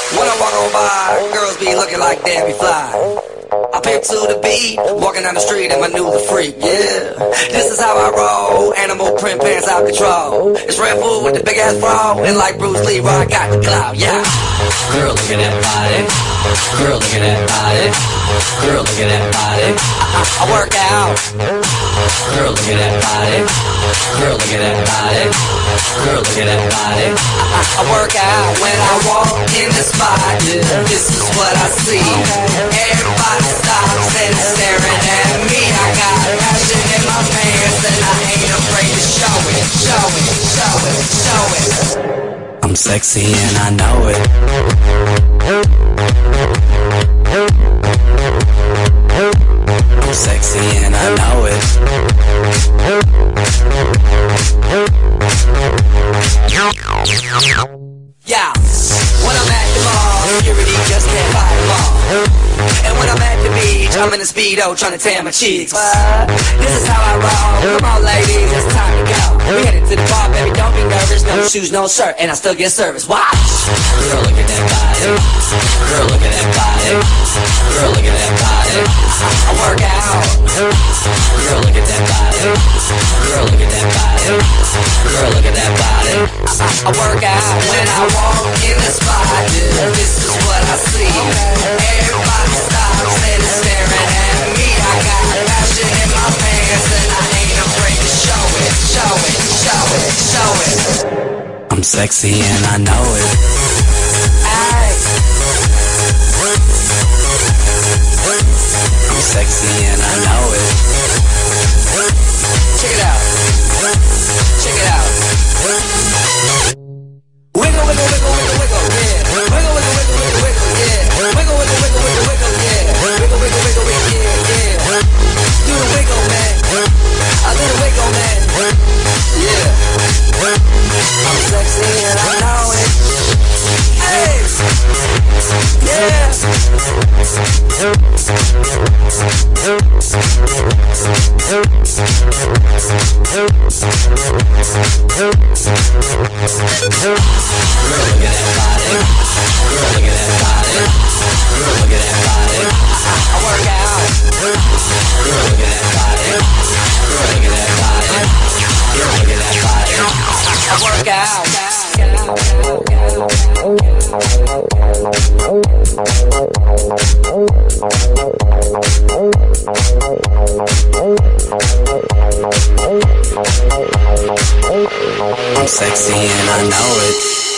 When I walk on by, girls be looking like Debbie Fly. I pimp to the beat, walking down the street in my new the freak, yeah. This is how I roll, animal print pants out control. It's Red Bull with the big ass bra, and like Bruce Lee, I got the clout, yeah. Girl, look at that body. Girl, look at that body. Girl, look at that body. I work out. Girl, look at that body. Girl, look at that body. Girl, look at that body. I work out when I walk in the spot. This is what I see. Everybody stops and is staring at me. I got passion in my pants and I ain't afraid to show it. Show it, show it, show it. I'm sexy and I know it. I'm sexy and I know it. Yeah, when I'm at the mall, security just can't buy them all. And when I'm at the beach, I'm in a Speedo trying to tan my cheeks. This is how I roll. Come on ladies, it's time to go. We headed to the bar, baby, don't be nervous. No shoes, no shirt, and I still get service. Watch! Girl, look at that body. Girl, look at that body. Girl, look at that body. I work out. Girl, look at that body. Girl, look at that body. Girl, look at that body. I work out when I walk in the spot. This is what I see. Everybody stops and is staring at me. I got passion in my pants and I ain't afraid to show it. Show it, show it, show it. I'm sexy and I know it. Ay. I'm sexy and I know it. Check it out. Check it out. Wiggle, wiggle, wiggle, wiggle, wiggle, yeah. Wiggle, wiggle, wiggle, wiggle, wiggle, yeah. Wiggle, wiggle, wiggle, wiggle, wiggle, yeah. Wiggle, wiggle, wiggle, wiggle, yeah, yeah. Do the wiggle, man. I do the wiggle, man. Yeah. I'm sexy and I know it. Hey. Yeah. Girl, look at that body. Girl, look at that body. Girl, look at that body. I work out. Girl, look at that body. Girl, look at that body. Girl, look at that body. I work out. I'm sexy and I know it.